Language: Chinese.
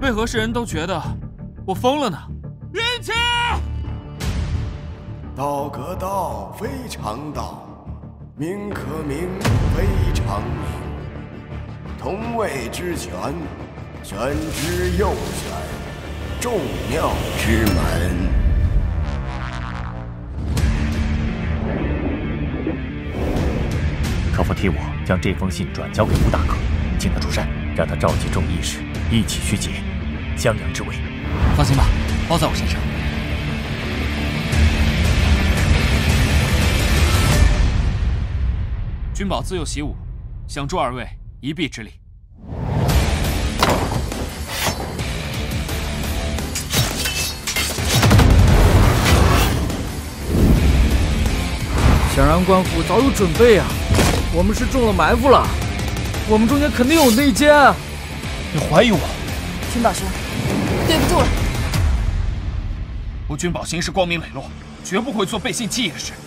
为何世人都觉得我疯了呢？ 云起， 道可道，非常道；名可名，非常名。同位之权，玄之又玄，众妙之门。 可否替我将这封信转交给吴大可，请他出山，让他召集众义士一起去解襄阳之围。 放心吧，包在我身上。君宝自幼习武，想助二位一臂之力。 想让官府早有准备啊！我们是中了埋伏了，我们中间肯定有内奸啊！ 你怀疑我？ 君宝兄，对不住了。 我君宝行事光明磊落，绝不会做背信弃义的事。